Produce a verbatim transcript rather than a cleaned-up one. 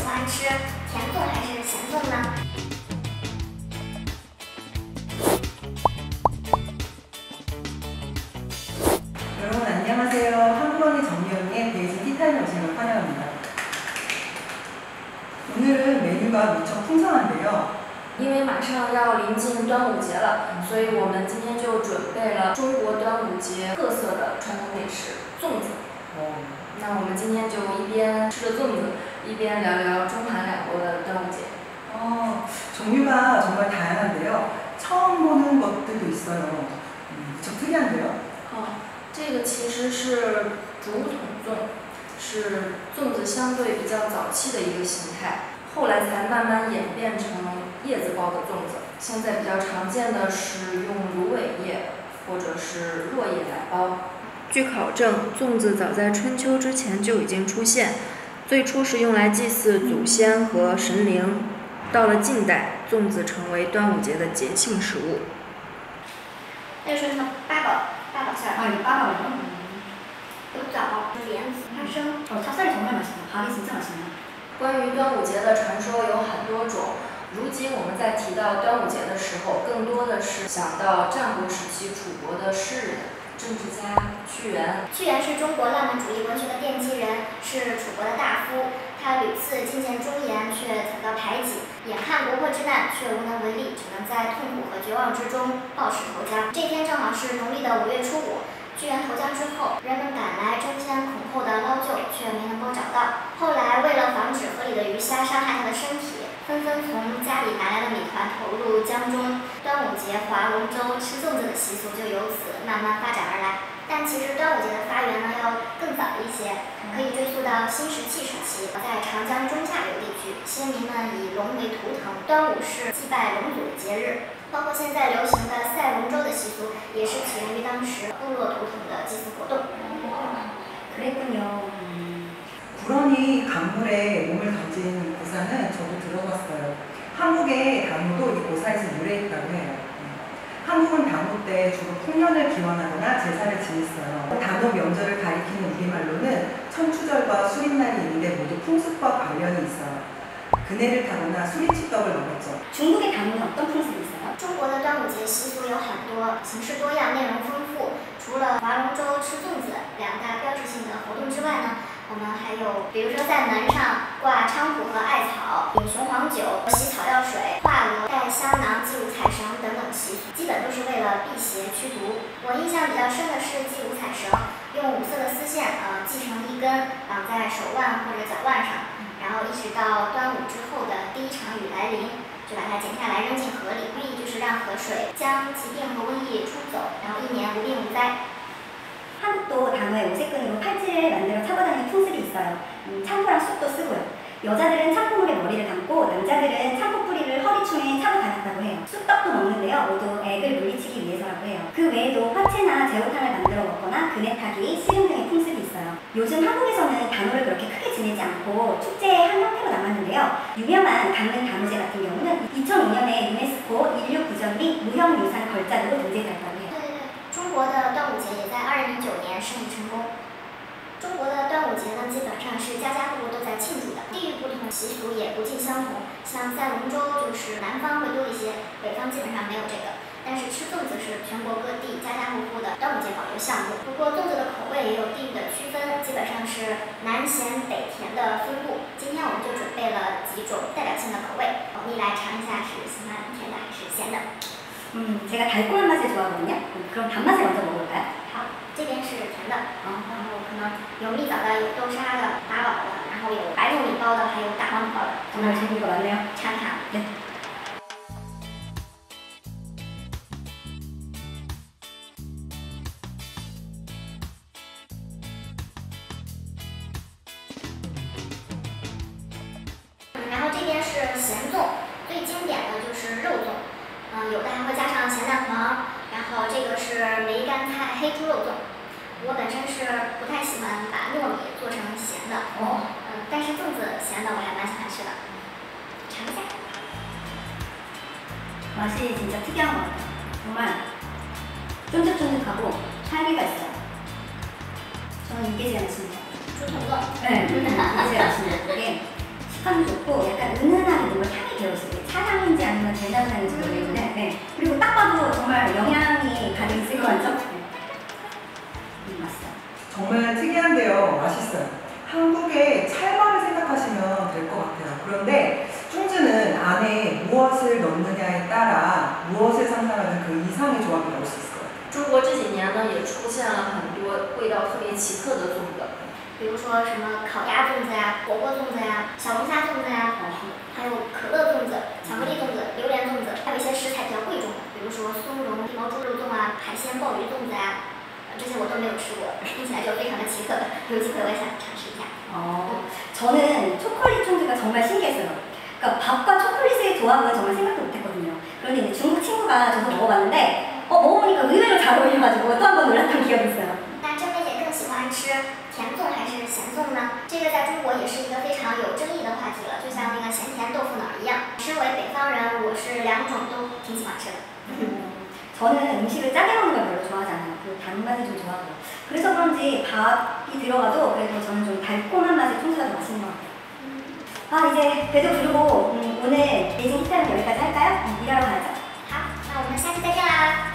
欢吃甜粽还是咸粽呢？ 여러분 안녕하세요. 한국언니 정미영의 베이징 티타임에 오신 걸 환영합니다. 오늘은 메뉴가 무척 풍성한데요. 因为马上要临近端午节了，所以我们今天就准备了中国端午节特色的传统美食粽子。 어, 那我们今天就一边吃着粽子，一边聊聊中韩两国的端午节。 어, 종류가 정말 다양한데요. 처음 보는 것들도 있어요. 음, 무척 특이한데요. 哦，这个其实是竹筒粽，是粽子相对比较早期的一个形态，后来才慢慢演变成叶子包的粽子。现在比较常见的是用芦苇叶或者是落叶来包。据考证，粽子早在春秋之前就已经出现，最初是用来祭祀祖先和神灵。到了近代，粽子成为端午节的节庆食物。 那个是什么八宝八宝馅儿？ 아, 이 빠가요? 有枣、莲子、花生。 어, 찹쌀이 정말 맛있어요. 밥이 진짜 맛있네요. 关于端午节的传说有很多种。如今我们在提到端午节的时候，更多的是想到战国时期楚国的诗人、政治家屈原。 屈原是中国浪漫主义文学的奠基人，是楚国的大夫。他屡次进谏忠言，却惨遭排挤。眼看国破之难，却无能为力，只能在痛苦和绝望之中暴尸投江。这天正好是农历的五月初五。 屈原投江之后，人们赶来争先恐后的捞救，却没能够找到。后来为了防止河里的鱼虾伤害他的身体，纷纷从家里拿来的米团投入江中。端午节划龙舟、吃粽子的习俗就由此慢慢发展而来。但其实端午节的发源呢要更早一些，可以追溯到新石器时期，在长江中下游地区，先民们以龙为图腾，端午是祭拜龙祖的节日。 包括现在流行的赛龙舟的习俗，也是起源于当时部落图腾的祭祀活动。 그랬군요. 음. 불어니 강물에 몸을 던진 고사는 저도 들어봤어요. 한국의 단오도 이 고사에서 유래했다고 해요. 한국은 단오 때 주로 풍년을 기원하거나 제사를 지냈어요. 단오 명절을 가리키는 우리말로는 천추절과 수립날이 있는데 모두 풍습과 관련이 있어요. 그네를 타거나 수리치떡을 먹었죠. 중국의 단오는 어떤 풍습이 있어요? 中国的端午节习俗有很多，形式多样，内容丰富。除了划龙舟、吃粽子两大标志性的活动之外呢，我们还有，比如说在门上挂菖蒲和艾草、饮雄黄酒、洗草药水、画鹅、戴香囊、祭五彩绳等等习俗，基本都是为了辟邪驱毒。我印象比较深的是祭五彩绳，用五色的丝线呃系成一根，绑在手腕或者脚腕上，然后一直到端午之后的第一场雨来临。 就把它剪下来扔进河里，寓意就是让河水将疾病和瘟疫冲走，然后一年无病无灾。 한국도 단오에 오색끈으로 팔찌를 만들어 차고 다니는 풍습이 있어요. 음, 참고랑 쑥도 쓰고요. 여자들은 참고물에 머리를 감고 남자들은 참고 뿌리를 허리춤에 차고 다녔다고 해요. 쑥떡도 먹는데요. 모두 액을 물리치기 위해서라고 해요. 그 외에도 화채나 제호탕을 만들어 먹거나 그네 타기, 씨름 등의 풍습이 있어요. 요즘 한국에서는 단오를 그렇게 크게 지내지 않고 축제의 한 형태로 남았는데요. 유명한 강릉 단오제 같은 경우는 이천오 년에 유네스코 인류 구전 및 무형유산 걸작으로 등재되었다고 해요. 对对对，中国的端午节也在二零零九年胜利成功。 中国的端午节呢，基本上是家家户户都在庆祝的，地域不同，习俗也不尽相同。像赛龙舟就是南方会多一些，北方基本上没有这个。但是吃粽子是全国各地家家户户的端午节保留项目。不过粽子的口味也有地域的区分，基本上是南咸北甜的分布。今天我们就准备了几种代表性的口味，我们一来尝一下是喜欢甜的还是咸的。 음, 제가 달콤한 맛을 좋아하거든요. 그럼 단맛을 먼저 먹어볼까요? 好，这边是甜的，然后可能有蜜枣的，有豆沙的，八宝的，然后有白糯米包的，还有大黄米包的。 정말 재미가 많네요. 尝尝。 네. 嗯，然后这边是咸粽，最经典的就是肉粽。 嗯，有的还会加上咸蛋黄，然后这个是梅干菜黑猪肉粽。我本身是不太喜欢把糯米做成咸的，哦，嗯，但是粽子咸的我还蛮喜欢吃的，尝一下。 맛이 진짜 특이한 것 같아요. 정말 쫀득쫀득하고 살기가 있어요. 저는 이게 제일 맛있는 것 같아요. 猪筒粽。 네, 이게 제일 맛있는 것 같아요. 이게 향이 좋고 약간 은은하게 뭔가 향이 배어있어요. 차향인지 아니면 대나무향인지 모르겠는데 네. 그리고 딱 봐도 정말 영양이 가득 있을 것 같죠? 네. 음, 맛있어요. 정말 특이한데요. 맛있어요. 한국의 찰밥을 생각하시면 될 것 같아요. 그런데 쭝즈는 안에 무엇을 넣느냐에 따라 무엇을 상상하는 그 이상의 조합이 나올 수 있을 것 같아요. 中国这几年呢，也出现了很多味道特别奇特的粽子， 比如说什么烤鸭粽子呀、火锅粽子呀、小龙虾粽子呀，还有可乐粽子、巧克力粽子、榴莲粽子，还有一些食材比较贵重的，比如说松茸地毛猪肉粽啊、海鲜鲍鱼粽子呀，这些我都没有吃过，听起来就非常的奇特，有机会我也想尝试一下。 어, 저는 초콜릿 쫀드가 정말 신기했어요. 그러니까 밥과 초콜릿의 조합은 정말 생각도 못했거든요. 그런데 이제 중국 친구가 저도 먹어봤는데 어, 먹어보니까 의외로 잘 어울려가지고 또 한 번 놀랐던 기억이 있어요. 那真妹姐更喜欢吃甜粽还是咸粽呢？这个在中国也是一个非常有争议的话题了，就像那个咸甜豆腐脑一样。身为北方人，我是两种都挺喜欢吃的。 저는 음식을 짜게 먹는 걸 별로 좋아하지 않아요. 그 단맛이 좀 좋아하고. 그래서 그런지 밥이 들어가도 그래도 저는 좀 달콤한 맛의 쫀드가 더 맛있는 것 같아요. 아, 이제 배도 부르고 음, 오늘 베이징 식사는 여기까지 할까요? 음, 일하러 가야죠. 好，那我们下期再见啦。